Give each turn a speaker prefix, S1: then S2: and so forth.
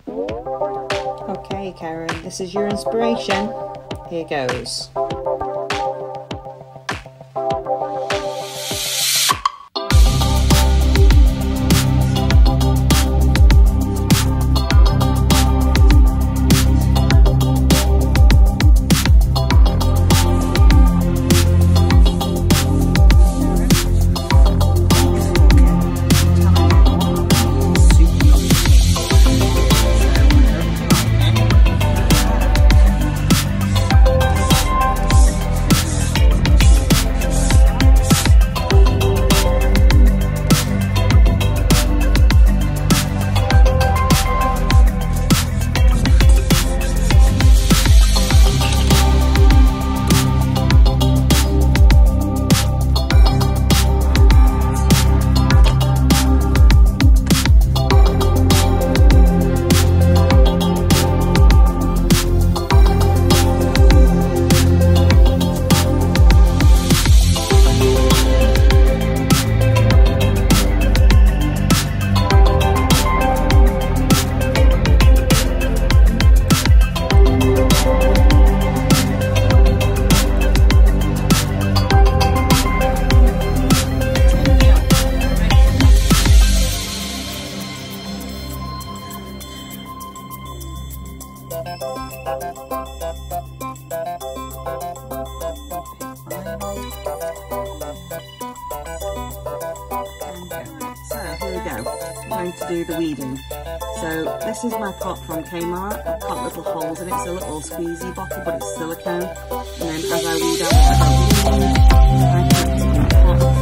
S1: Okay, Karen, this is your inspiration. Here goes. I'm going to do the weeding. So this is my pot from Kmart. I've got little holes in it. It's a little squeezy bottle, but it's silicone. And then as I weed out what I don't use, I put it in the pot.